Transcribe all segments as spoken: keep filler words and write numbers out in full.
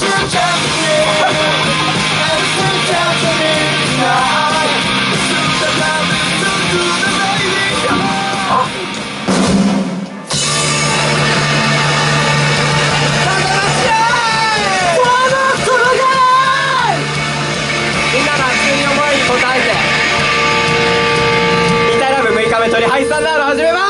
鳥ハイスタンダード始めます。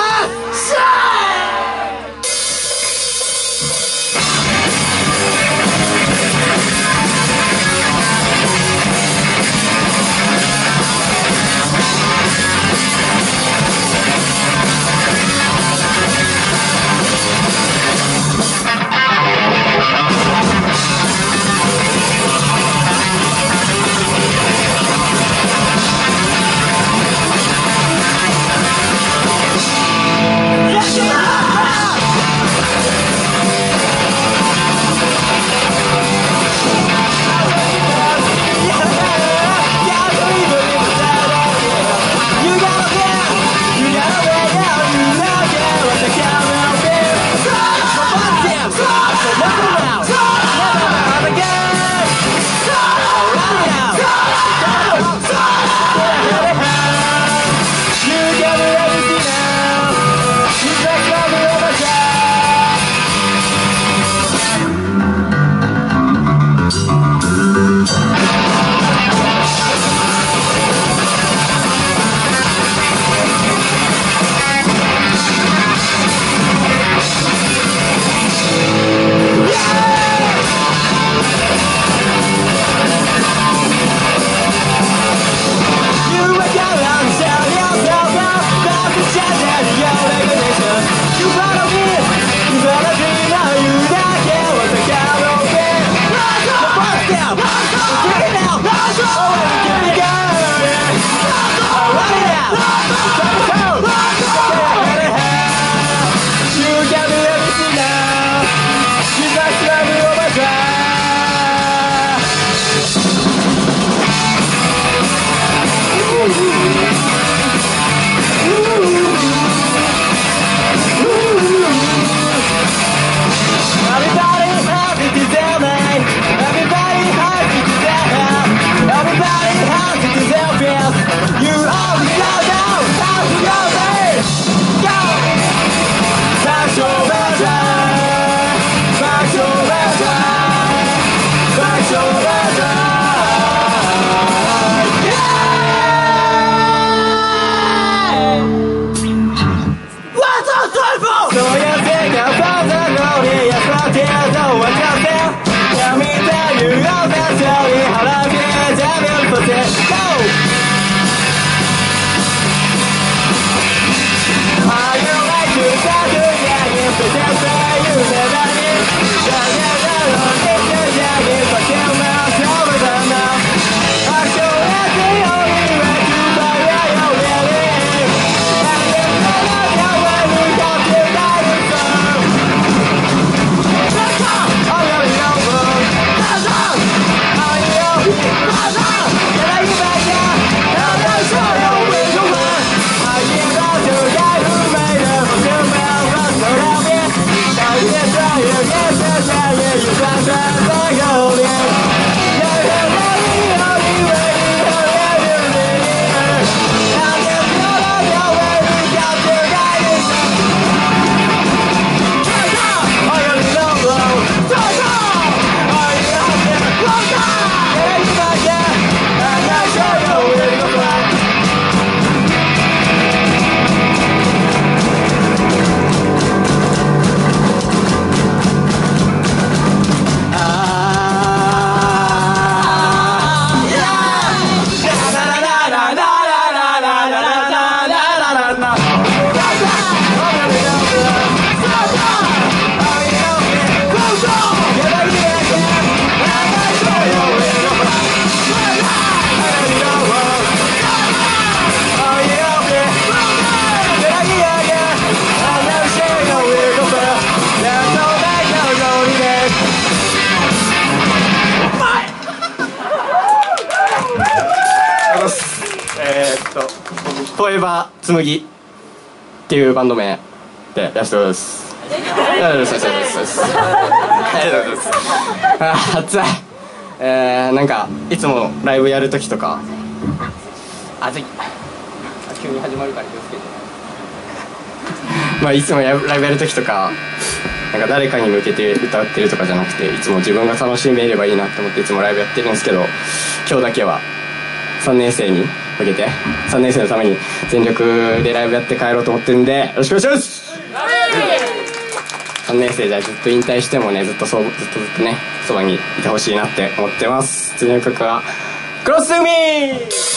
フォーエバー紬っていうバンド名でやらせてくださいます。 ありがとうございますありがとうございますあー暑い。えー、なんかいつもライブやるときとか暑い、急に始まるから気をつけてまあいつもやライブやるときとかなんか誰かに向けて歌ってるとかじゃなくて、いつも自分が楽しめればいいなって思っていつもライブやってるんですけど、今日だけはさんねん生に向けてさんねん生のために全力でライブやって帰ろうと思ってるんで、よろしくお願いします。さんねん生じゃずっと引退してもね、ずっとそうずっとずっとねそばにいてほしいなって思ってます。次の曲はクロスミー。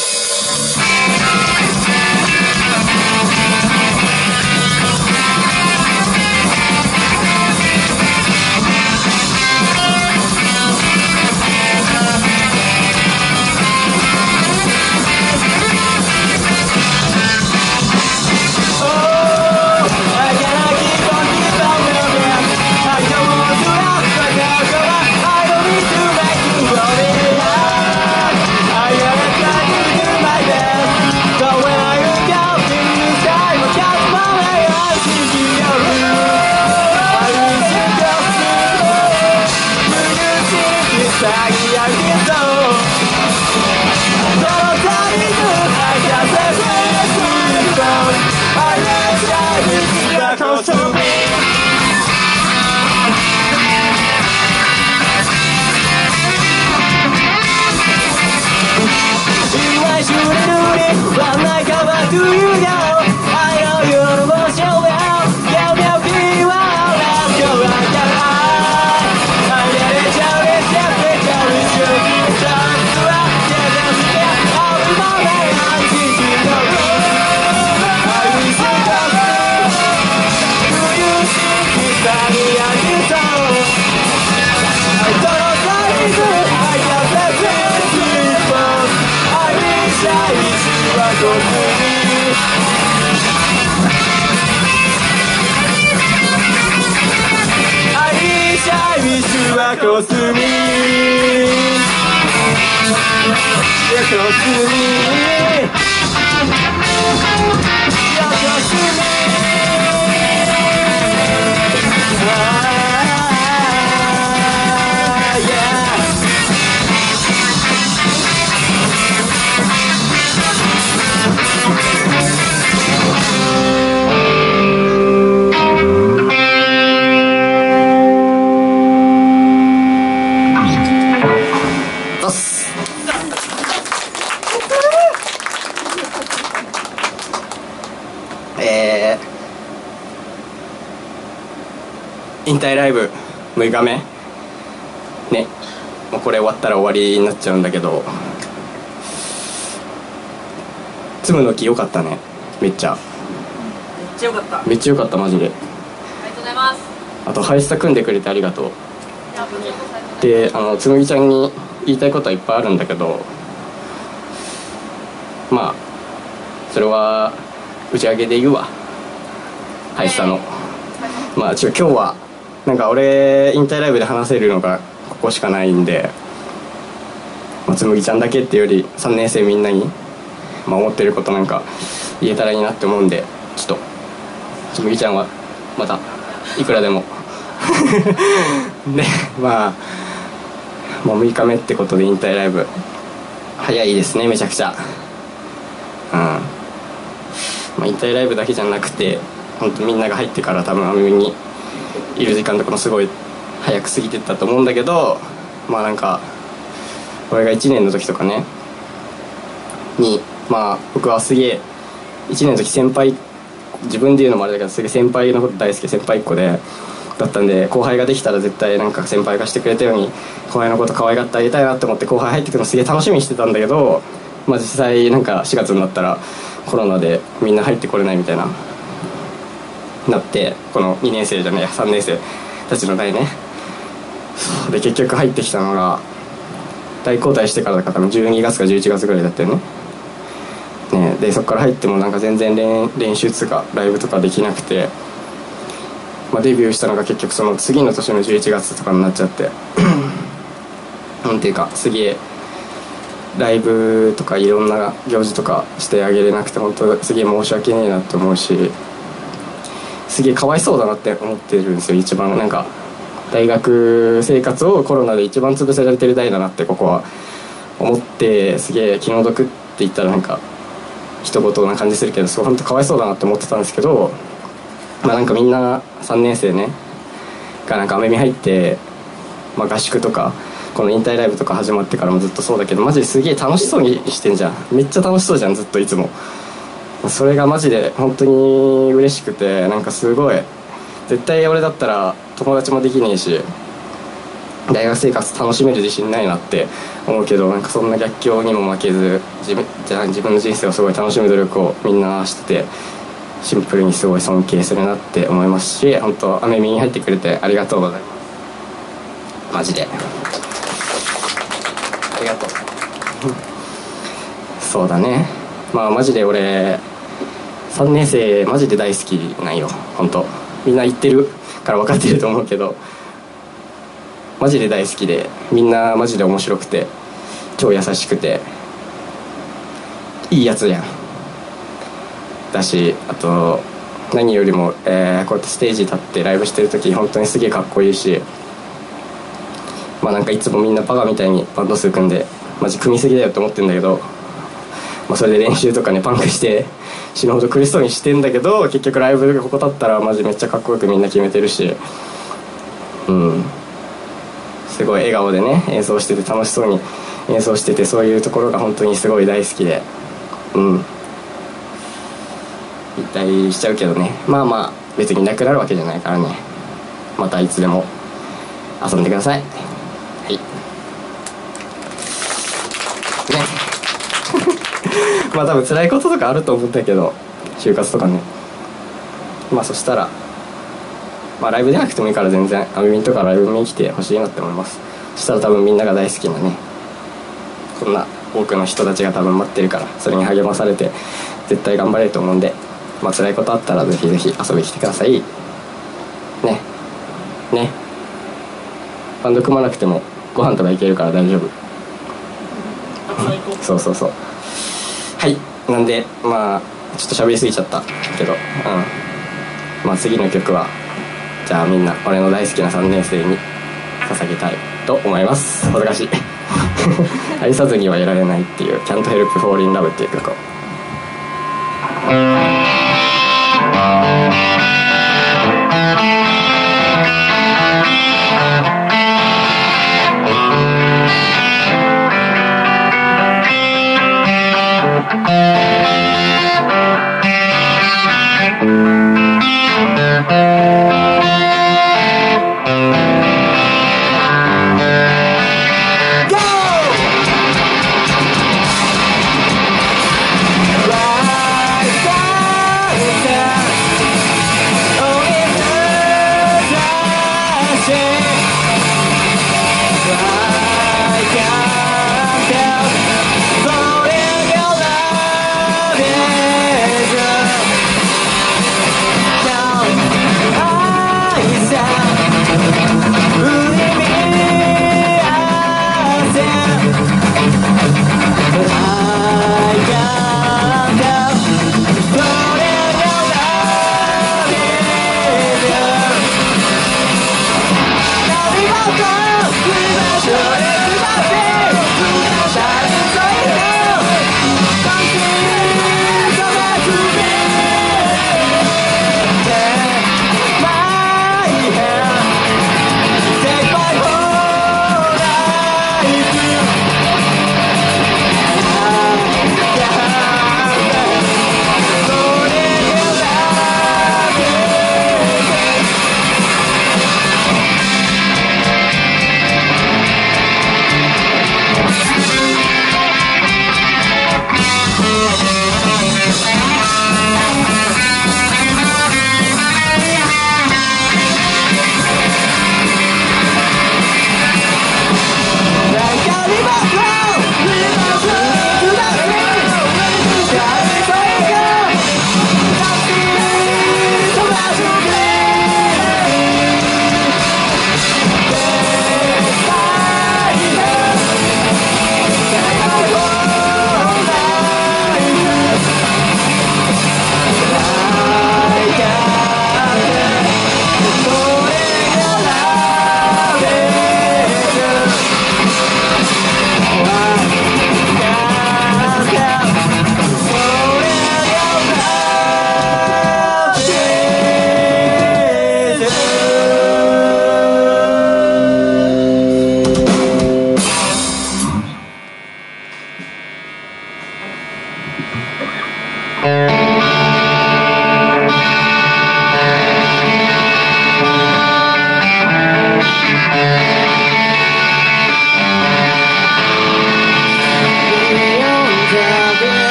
えー、引退ライブむいかめね、もうこれ終わったら終わりになっちゃうんだけど、つむの木よかったね。めっちゃめっちゃよかった。 めっちゃよかったマジで。 ありがとうございます。 あとハイスタ組んでくれてありがとう。で、あのつむぎちゃんに言いたいことはいっぱいあるんだけど、まあそれは打ち上げで言うわ。ハイスタのまあちょ今日はなんか俺引退ライブで話せるのがここしかないんで、まあ、つむぎちゃんだけっていうよりさんねん生みんなに、まあ、思ってることなんか言えたらいいなって思うんで、ちょっとつむぎちゃんはまたいくらでもで、まあもうむいかめってことで引退ライブ早いですね、めちゃくちゃ。うん、まあ、引退ライブだけじゃなくて本当みんなが入ってから多分アメにいる時間とかもすごい早く過ぎてったと思うんだけど、まあなんか俺がいちねんの時とかねに、まあ僕はすげえいちねんの時先輩、自分で言うのもあれだけどすげえ先輩のこと大好き、先輩っ子でだったんで、後輩ができたら絶対なんか先輩がしてくれたように後輩のこと可愛がってあげたいなって思って後輩入ってくるのすげえ楽しみにしてたんだけど、まあ実際なんかしがつになったらコロナでみんな入ってこれないみたいななって、このにねん生じゃねえさんねん生たちの代ね。そうで結局入ってきたのが大交代してからだから多分じゅうにがつかじゅういちがつぐらいだったよね。ねでそこから入ってもなんか全然 練, 練習とかライブとかできなくて、まあ、デビューしたのが結局その次の年のじゅういちがつとかになっちゃってなんていうかすげえライブとかいろんな行事とかしてあげれなくて本当すげえ申し訳ねえなって思うし、 すげえかわいそうだなって思ってるんですよ。一番なんか大学生活をコロナで一番潰されてる代だなってここは思って、すげえ気の毒って言ったらなんか一言な感じするけど、そう本当かわいそうだなって思ってたんですけど、まあなんかみんなさんねん生ねがなんかアメミ入って、まあ、合宿とかこの引退ライブとか始まってからもずっとそうだけど、マジですげえ楽しそうにしてんじゃん。めっちゃ楽しそうじゃん、ずっといつも。それがマジで本当に嬉しくて、なんかすごい絶対俺だったら友達もできねえし大学生活楽しめる自信ないなって思うけど、なんかそんな逆境にも負けず自分じゃあ自分の人生をすごい楽しむ努力をみんなしてて、シンプルにすごい尊敬するなって思いますし、本当アメミに入ってくれてありがとうございます。マジでありがとうそうだね、まあマジで俺さんねん生マジで大好きなんよ。本当みんな言ってるから分かってると思うけど、マジで大好きで、みんなマジで面白くて超優しくていいやつやんだし、あと何よりも、えー、こうやってステージ立ってライブしてる時本当にすげえかっこいいし、まあなんかいつもみんなバカみたいにバンド数組んでマジ組みすぎだよって思ってるんだけど、まあ、それで練習とかねパンクして死ぬほど苦しそうにしてんだけど、結局ライブでここ立ったらマジめっちゃかっこよくみんな決めてるし、うんすごい笑顔でね演奏してて楽しそうに演奏してて、そういうところが本当にすごい大好きで、うん引退しちゃうけどね、まあまあ別になくなるわけじゃないからね、またいつでも遊んでください。はいねまあ多分辛いこととかあると思うんだけど、就活とかね、まあそしたらまあライブ出なくてもいいから全然アメミンとかライブ見に来てほしいなって思います。そしたら多分みんなが大好きなねこんな多くの人たちが多分待ってるから、それに励まされて絶対頑張れると思うんで、まあ辛いことあったらぜひぜひ遊びに来てくださいね。ねバンド組まなくてもご飯とか行けるから大丈夫そうそうそうはい。なんでまあちょっと喋りすぎちゃったけど、うんまあ次の曲はじゃあみんな俺の大好きなさんねん生に捧げたいと思います。恥ずかしい愛さずにはいられないっていう Can't Help Fall in Love っていう曲を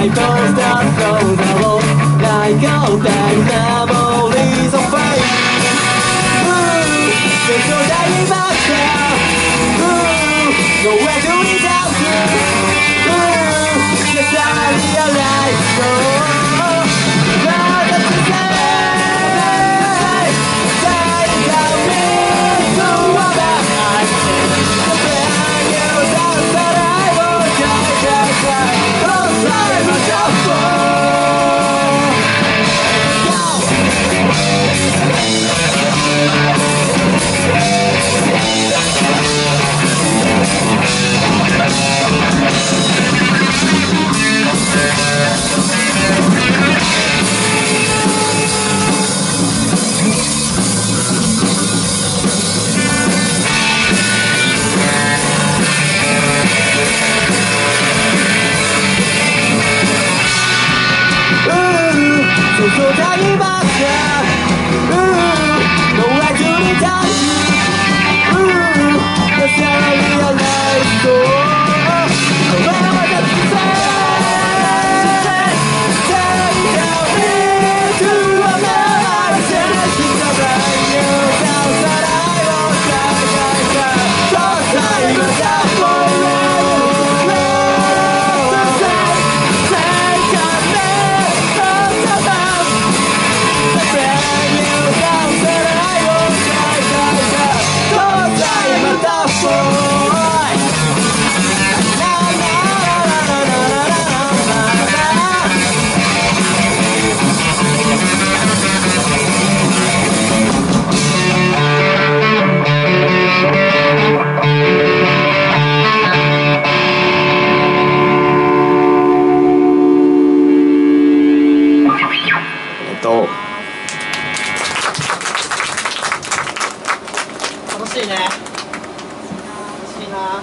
Like all stars on the wall, like all time memories of fate. Ooh, there's no diving back down. Ooh, nowhere to reach out to. Ooh, yes I realize. Oh, now that you say, say tell me to what I see. The brand new sounds that I will try, try, try. Cause I'm a shuffle. So tell me about you. Ooh, nowhere to return to. Ooh, that's how I realize. Oh, whatever that you say, tell me to another. She's a brand new sound that I will try, try, try. Cause I'm a shuffle. 楽しいね。楽しいな。あ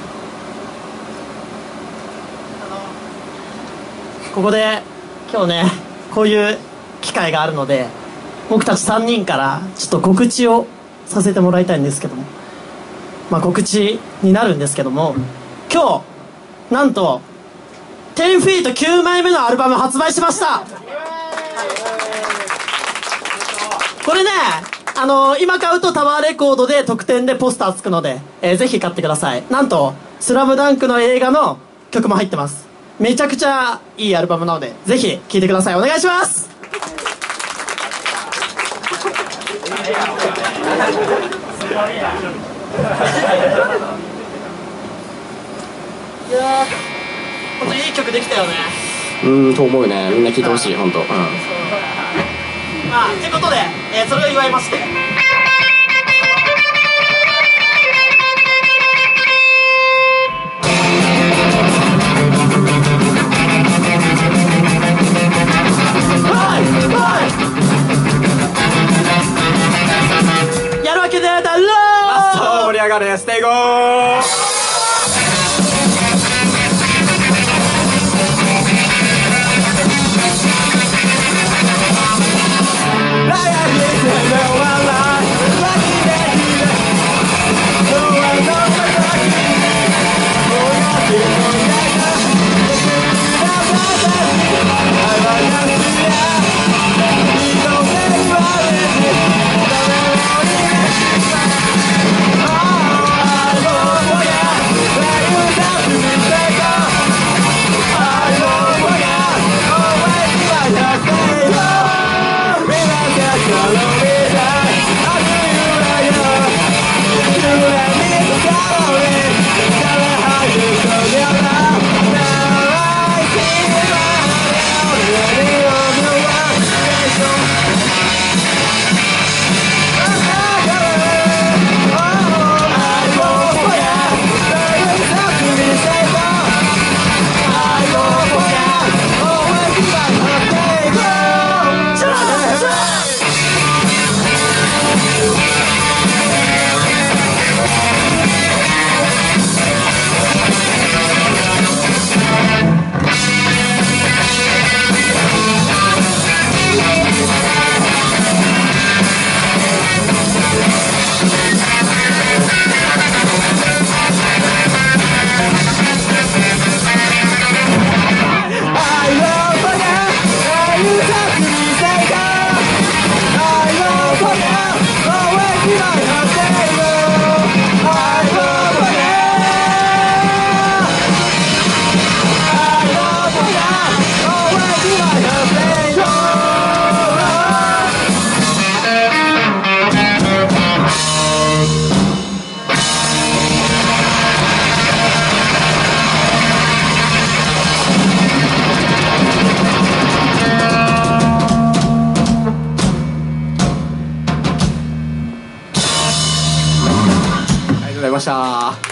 のここで今日ねこういう機会があるので僕たちさんにんからちょっと告知をさせてもらいたいんですけども、まあ告知になるんですけども、今日なんとじゅうフィートきゅうまいめのアルバム発売しました。これね、あのー、今買うとタワーレコードで特典でポスターつくので、えー、ぜひ買ってください。なんとスラムダンクの映画の曲も入ってます。めちゃくちゃいいアルバムなのでぜひ聴いてください。お願いします。いやー本当にいい曲できたよね。 うんと思うね。みんな聴いてほしい本当。うん。 まあ、ってことで、えー、それを祝いましてやるわけでだろー。 ラスト盛り上がるステイゴー。Hello. ました。